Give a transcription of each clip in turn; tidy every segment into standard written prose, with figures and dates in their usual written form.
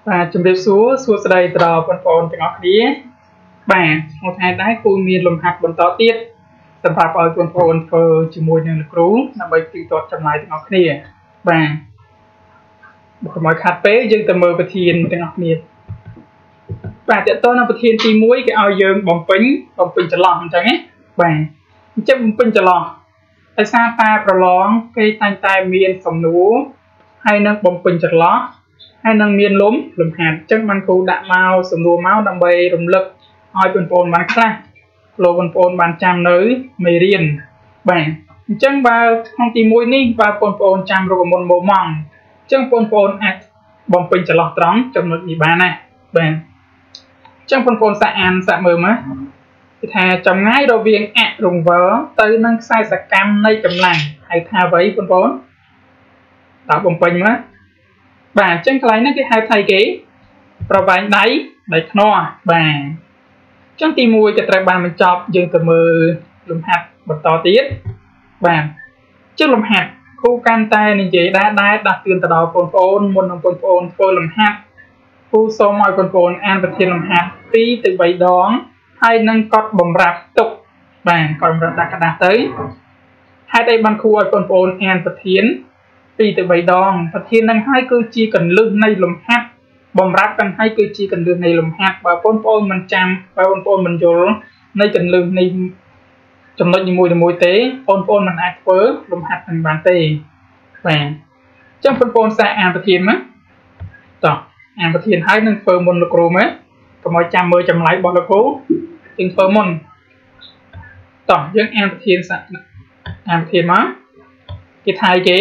và chuẩn bị xuống đây tờ phần phồnទាំងអស់គ្នាបាទមកថ្ងៃដែរគ្រូមានលំហាត់បន្តទៀតសម្រាប់ឲ្យបងប្អូនធ្វើជាមួយនឹងលោកគ្រូដើម្បីទីទាត់ចំណាយទាំងអស់គ្នាបាទបើកុំឲ្យខាត់ពេកយើងទៅមើលប្រធានទាំងអស់គ្នាបាទតើតើនៅប្រធានទី1គេឲ្យយើងបំពេញចន្លោះអញ្ចឹងណាបាទអញ្ចឹងបំពេញចន្លោះដោយសារតែប្រឡងគេតែងតែមានសំណួរហើយនឹងបំពេញចន្លោះហើយនឹងមានលំហាត់អញ្ចឹងបានគ្រូដាក់មកសំណួរមកដើម្បីរំលឹកឲ្យបងប្អូនបានខ្លះលោកបងប្អូនបានចាំនៅមេរៀនបាទអញ្ចឹងបើក្នុងទី1នេះបើបងប្អូនចាំរូបមន្តម៉ូម៉ង់អញ្ចឹងបងប្អូនអាចបំពេញចន្លោះត្រង់ចំណុចនេះបានណាបាទអញ្ចឹងបងប្អូនសាកអានសាកមើលមកគឺថាចម្ងាយរវាងអរង្វើទៅនឹងខ្សែសកម្មនៃកម្លាំងហៅថាអ្វីបងប្អូនតើបំពេញមកបាទអញ្ចឹងកន្លែងនេះគេហៅថាគេប្រវែងដៃខ្នោះបាទអញ្ចឹងទី1ក៏ត្រូវបានបញ្ចប់យើងទៅមើលលំហាត់បន្តទៀតបាទជាលំហាត់គ្រូកាន់តែនិយាយដែរដាស់តឿនទៅដល់បងប្អូនមុននឹងបងប្អូនធ្វើលំហាត់គ្រូសូមឲ្យបងប្អូនអានប្រធានលំហាត់2ទៅ3ដងហើយនឹងកត់បំរាប់ទុកបាទកត់បំរាប់ដាក់กระดาษទៅហេតុអីបានគ្រូឲ្យបងប្អូនអានប្រធាន2ទៅ3ដងប្រធាននឹងហើយគឺជាកន្លឹះនៃលំហាត់បំរាប់กันឲ្យគឺជាកន្លឹះនៃលំហាត់បើបងប្អូនមិនចាំបើបងប្អូនមិនយល់នៃកន្លឹះនៃចំណុចនីមួយទេបងប្អូនមិនអាចធ្វើលំហាត់នឹងបានទេបាទអញ្ចឹងបងប្អូនសាកអានប្រធានមកតោះអានប្រធានហើយនឹងធ្វើមុនលោកគ្រូមកកុំឲ្យចាំមើលចម្លើយរបស់លោកគ្រូយើងធ្វើមុនតោះយើងអានប្រធានសាកអានប្រធានមកគេថាគេ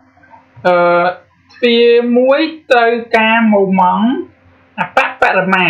ទ្វារមួយត្រូវការម៉ូម៉ង់អបបរមា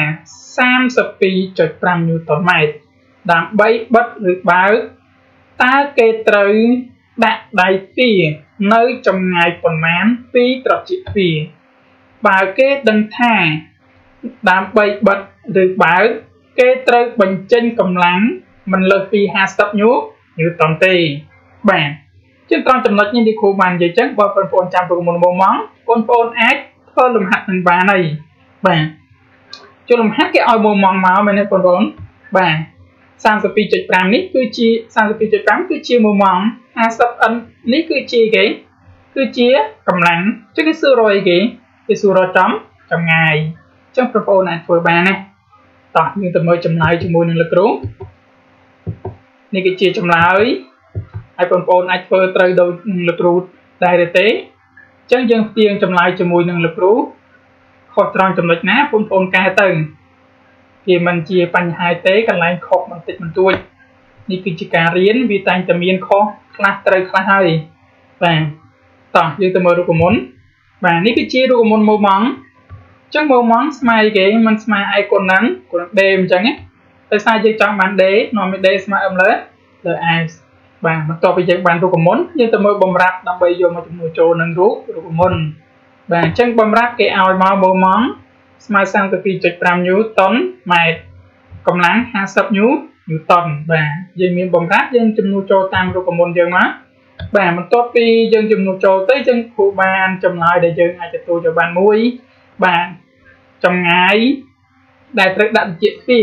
32.5 ញូតនម៉ែត្រដើម្បីបិទឬបើកតើគេត្រូវដាក់ដៃទ្វារនៅចម្ងាយប៉ុន្មានពីត្រចៀកទ្វារបើគេដឹងថាដើម្បីបិទឬបើកគេត្រូវបញ្ចេញកម្លាំងមិនលើសពី50 ញូតនទេបាទជាត្រង់ចំណុចនេះទីគ្រូបាននិយាយចឹងបើបងប្អូនចាំរូបមន្តម៉ូម៉ង់បងប្អូនអាចធ្វើលំហាត់នឹងបានហើយបាទចូលលំហាត់គេឲ្យម៉ូម៉ង់មកមែនទេបងប្អូនបាទ 32.5 នេះគឺជា 32.5 គឺជាម៉ូម៉ង់ 50n នេះគឺជាគេគឺជាកម្លាំងចឹងគេសួររយគេសួររចម្ងាយចឹងបងប្អូនអាចធ្វើបានណាតោះយើងទៅមើលចម្លើយជាមួយនឹងលោកគ្រូនេះគឺជាចម្លើយហើយបងប្អូនអាចធ្វើត្រូវដោយលោកគ្រូដែរទេអញ្ចឹងយើងផ្ទៀងចម្លើយជាមួយនឹងលោកគ្រូខុសត្រង់ចំណុចណាបងប្អូនកែទៅវាមិនជាបញ្ហាទេកន្លែងខុសបន្តិចបន្តួចនេះគឺជាការរៀនវាតែងតែមានខុសខ្លះត្រូវខ្លះហើយបាទតោះយើងទៅមើលរូបមន្តបាទនេះគឺជារូបមន្តម៉ូម៉ង់អញ្ចឹងម៉ូម៉ង់ស្មើគេមិនស្មើឯគុណហ្នឹងគុណដេអញ្ចឹងណាដោយសារយើងចង់បានដេនាំឲ្យដេស្មើអឹមលើឯបាទបន្ទាប់ពីយើងបានរូបមន្តយើងទៅមើលបំរាប់ដើម្បីយកមកចំនួនចូលនឹងរូបមន្តបាទអញ្ចឹងបំរាប់គេឲ្យមកម៉ូម៉ង់ស្មើ 32.5 ញូតនម៉ែត្រកម្លាំង50 ញូតនបាទយើងមានបំរាប់យើងចំនួនចូលតាមរូបមន្តយើងមកបាទបន្ទាប់ពីយើងចំនួនចូលទៅយើងគ្រូបានចម្លើយដែលយើងអាចទទួលយកបានមួយបាទចម្ងាយដែលត្រូវដាក់ត្រចៀកទ្វារ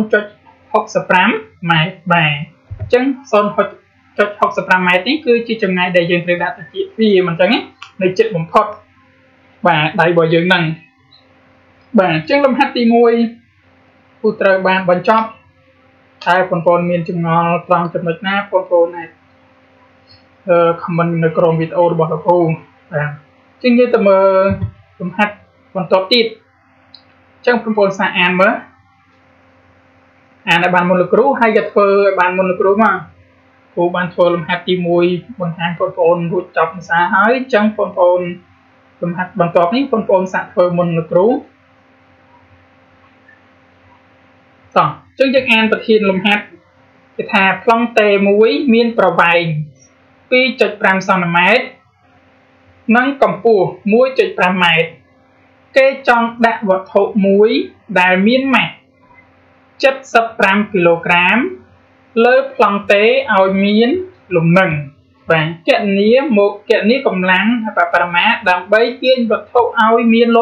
0.65 ម៉ែត្របាទអញ្ចឹង 0.65 ម៉ែត្រនេះគឺជាចម្ងាយដែលយើងត្រូវដាក់ត្រចៀកទ្វារមិនអញ្ចឹងនៅជិតបំផុតបាទដៃរបស់យើងហ្នឹងបាទអញ្ចឹងលំហាត់ទី1គូត្រូវបានបញ្ចប់តែបងប្អូនមានចម្ងល់ត្រង់ចំណុចណាបងប្អូនអាចcomment នៅក្រោមវីដេអូរបស់លោកគ្រូបាទអញ្ចឹងយើងទៅមើលលំហាត់បន្តទៀតអញ្ចឹងបងប្អូនសាកអានមើលអានឲ្យបានមុនលោកគ្រូហើយក៏ធ្វើឲ្យបានមុនលោកគ្រូមកគ្រូបានធ្វើលំហាត់ទី1បង្ហាញបងប្អូនរួចចប់ភាសាហើយអញ្ចឹងបងប្អូនលំហាត់បន្ទាប់នេះបងប្អូនសាកធ្វើមុនលោកគ្រូតោះអញ្ចឹងយើងអានប្រធានលំហាត់គេថាប្លង់តេមួយមានប្រវែង 2.5 សង់ទីម៉ែត្រនិងកម្ពស់ 1.5 ម៉ែត្រគេចង់ដាក់វត្ថុមួយដែលមានម៉ាស 75 គីឡូក្រាមលើប្លង់តេឲ្យមានលំនឹងបាទគណនាកម្លាំងបរមាដើម្បីទាញវត្ថុឲ្យមានល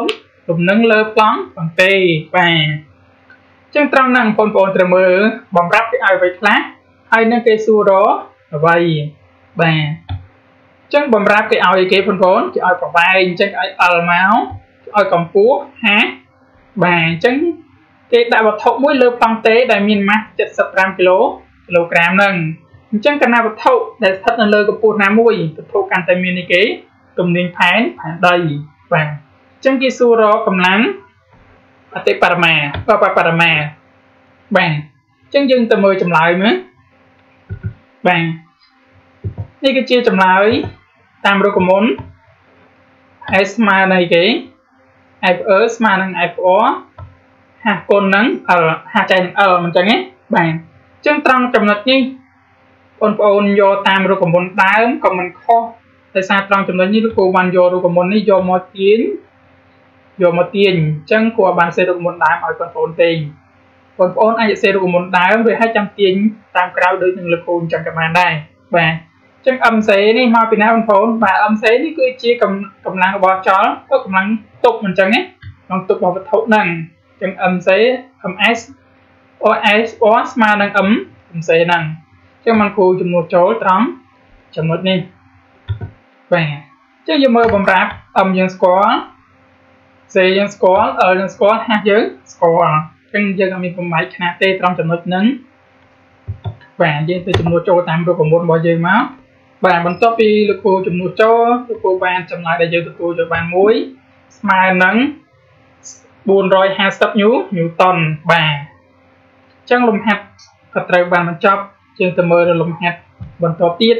lùm nâng lơ plong bằng tê và chân trong năng phôn phôn từ mơ bằng rắp cái ai vậy khác ai nâng cây xua đó vậy và chân bằng rắp cái ai cái phôn phôn chỉ ai phải vai chân ai máu ai cầm púa há và chân cái đại vật thụ mũi lơ plong tế đại miền mát 75 kg nâng chân cái nào vật thụ để thật là lơ của púa nam mũi vật thụ can tại miền này kế cùng nên phán đầy và chân kia xua đó cầm lắng tê parama và parama bàn chân dân từ 10 chấm lại nữa bàn đi cái chia chấm lại tam rồi cũng muốn asma này cái f asma năng f hạt côn nắng hạt chanh mình chẳng ấy bàn chân trong chấm lật như con vô tam rồi cũng muốn đá còn mình kho tại sao trong chấm lật như lúc cô bàn vô rồi cũng muốn đi vô một tiếng vô một tiền chân của bạn sẽ được một đám ở con phone tiền còn phone anh sẽ được một đám với 200 tiền tam cao được những lực hồn trong các bạn đây và chân âm xế đi mauពីណាបងប្អូនបាទâm xếនេះគឺជាកម្លាំងរបស់ចលក៏កម្លាំងទប់មិនចឹងណាក្នុងទប់របស់វត្ថុហ្នឹងចឹងâm xế ms os ស្មើនឹងâm xếហ្នឹងចឹងมันគូចំនួនចូលត្រង់ចំណុចនេះបាទចឹងយើងមើលបំរាប់âmយើងស្គាល់C យើងស្គាល់ យើងស្គាល់ H យើងស្គាល់ចឹងយើងអត់មានបំបែកຂະຫນາດទេត្រង់ចំណុចហ្នឹងបាទយើងទៅចំនួនចូលតាមរូបមន្តរបស់យើងមកបាទបន្ទាប់ពីលោកគ្រូចំនួនចូលលោកគ្រូបានចំណាយដែលយើងទទួលយកបានមួយស្មើនឹង450 N បាទចឹងលំហាត់ក៏ត្រូវបានបញ្ចប់យើងទៅមើលលំហាត់បន្តទៀត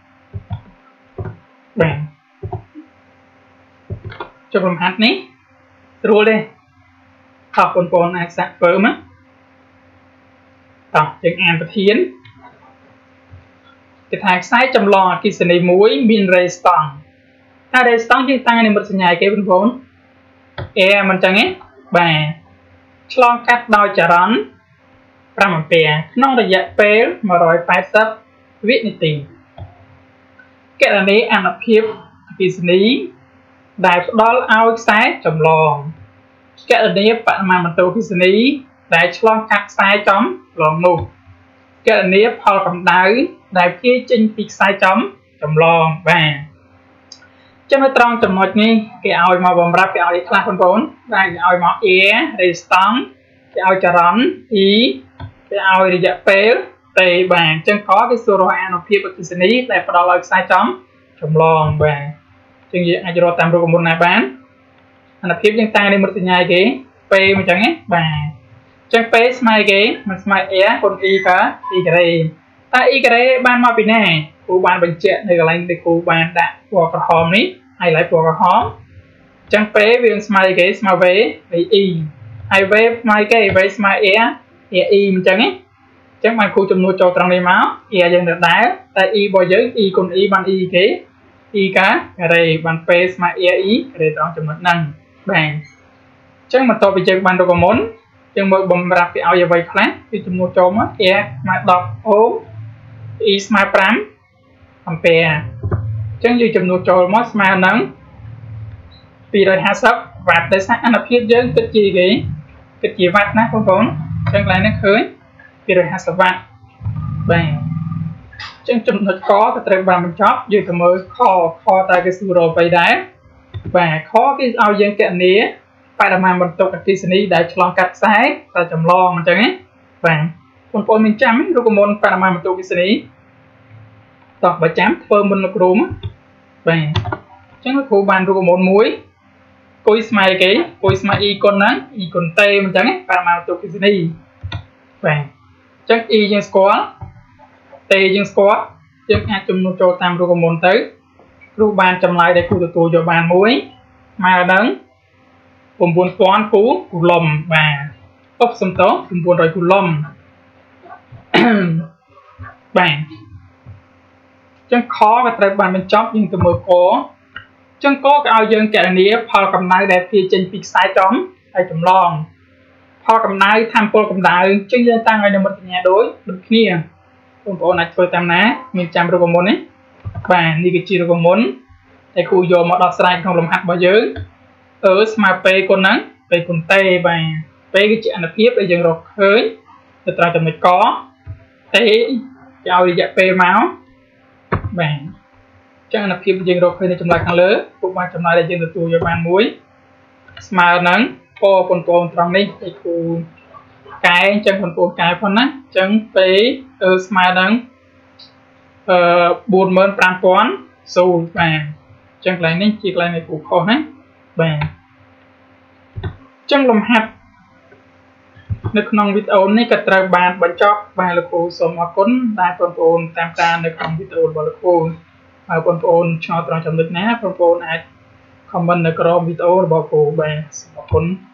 បាទចុះលំហាត់នេះស្រួលទេខំបងប្អូនអាចសាកធ្វើមកតោះយើងអានប្រធានគេថាខ្សែចម្លងអគ្គិសនីមួយមានរេស្តង់ថារេស្តង់យើងតាំងនិមិត្តសញ្ញាគេបងប្អូនមិនចឹងទេបាទឆ្លងកាត់ដោយចរន្ត5 អាំពែក្នុងរយៈពេល180 វិនាទីគណនីអានុភាពអគ្គិសនីដែលផ្ដល់ឲ្យខ្សែចម្លងគណនីបរិមាណបន្ទោអគ្គិសនីដែលឆ្លងកាត់ខ្សែចំឡងនោះគណនីផលកម្ដៅដែលព្យាចេញពីខ្សែចម្លងបាទចាំនៅត្រង់ចំណុចនេះគេឲ្យមកបំរាប់គេឲ្យខ្លះបងប្អូនបាទគេឲ្យមក resistance គេឲ្យចរន្ត E គេឲ្យរយៈពេល T បាទអញ្ចឹងក៏គេសួររកអានុភាពអគ្គិសនីដែលផ្ដល់ឲ្យខ្សែចម្លងបាទអញ្ចឹងយើងអាចរកតាមរូបមន្តណាបានអានុភាពយើងតាំងនិមិត្តសញ្ញាគេ P អញ្ចឹងណាបាទអញ្ចឹង P ស្មើគេមិនស្មើ R គុណ E ក៏ E ការ៉េតែ E ការ៉េបានមកពីណាគ្រូបានបញ្ជាក់នៅកន្លែងដែលគ្រូបានដាក់ពណ៌ក្រហមនេះហើយឡើងពណ៌ក្រហមអញ្ចឹង P វាស្មើគេស្មើ V E ហើយ V ស្មើគេ V ស្មើ R E អញ្ចឹងណាអញ្ចឹងបានគ្រូចំនួនចូលត្រង់នេះមក R យើងនៅដែរតែ E របស់យើង E គុណ E បាន E គេ E ការ៉េបាន P ស្មើ R E ការ៉េត្រង់ចំណុចហ្នឹងបាទអញ្ចឹងបន្ទាប់ពីយើងបានរូបមន្តយើងមើលបំរាប់គេឲ្យអ្វីខ្លះគឺចំនួនចូលមក R ស្មើ10អូម E ស្មើ5 អាំពែអញ្ចឹងយើងចំនួនចូលមកស្មើនឹង250 វ៉ាត់ដែលសារអានុភាពយើងគិតជាវ៉ាត់ណាបងប្អូនអញ្ចឹងកន្លែងនេះឃើញ250 វ៉ាត់បាទអញ្ចឹងចំណុចកក៏ត្រូវបានបញ្ចប់យើងទៅមើលខតើគេសួររកអ្វីដែរបាទខគេឲ្យយើងគណនាបរិមាណបន្ទុកអគ្គិសនីដែលឆ្លងកាត់ខ្សែតែចម្លងអញ្ចឹងណាបាទបងប្អូនមានចាំរូបមន្តបរិមាណបន្ទុកអគ្គិសនីតោះបើចាំធ្វើមុនលោកគ្រូមកបាទអញ្ចឹងលោកគ្រូបានរូបមន្តមួយគុយស្មើគេគុយស្មើ E គុណហ្នឹង E គុណ T អញ្ចឹងបរិមាណបន្ទុកអគ្គិសនីបាទអញ្ចឹង E យើងស្គាល់ T យើងស្គាល់យើងអាចចំនួនចូលតាមរូបមន្តទៅគ្រូបានចម្លើយដែលគ្រូទទួលយកបានមួយស្មើនឹង 9000 គូឡុំបាទសំទោស900 គូឡុំបាទចឹងខក៏ត្រូវបានបញ្ចប់យើងទៅមើលកចឹងកក៏ឲ្យយើងគណនាផលកម្ដៅដែលព្យាចេញពីខ្សែហើយចម្លងផលកម្ដៅថាមពលកម្ដៅចឹងយើងតាំងឲ្យនិមិត្តសញ្ញាដូចគ្នាបងប្អូនអាចធ្វើតាមណាមានចាំរូបមន្តនេះបាទនេះគឺជារូបមន្តដែលគ្រូយកមកដោះស្រាយក្នុងលំហាត់របស់យើងស្មើពេលគុណហ្នឹងពេលគុណតេបាទពេលគឺជាអនុភាពដែលយើងរកឃើញទៅត្រង់ចំណុចកតេគេឲ្យរយៈពេលមកបាទចឹងអនុភាពយើងរកឃើញនៅចម្លើយខាងលើពុកបានចម្លើយដែលយើងទទួលយកបានមួយស្មើនឹងបងប្អូនត្រង់នេះឯគូកែអញ្ចឹងបងប្អូនកែផងណាអញ្ចឹងពេលស្មើនឹង45000សូលបាទអញ្ចឹងកន្លែងនេះជាកន្លែងនៃគូខុសណាបាទអញ្ចឹងលំហាត់នៅក្នុងវីដេអូនេះក៏ត្រូវបានបញ្ចប់បាទលោកគ្រូសូមអរគុណដែលបងប្អូនតាមដាននៅក្នុងវីដេអូរបស់លោកគ្រូហើយបងប្អូនឆ្ងល់ត្រង់ចំណុចណាបងប្អូនអាច comment នៅក្រោមវីដេអូរបស់គ្រូបាទសូមអរគុណ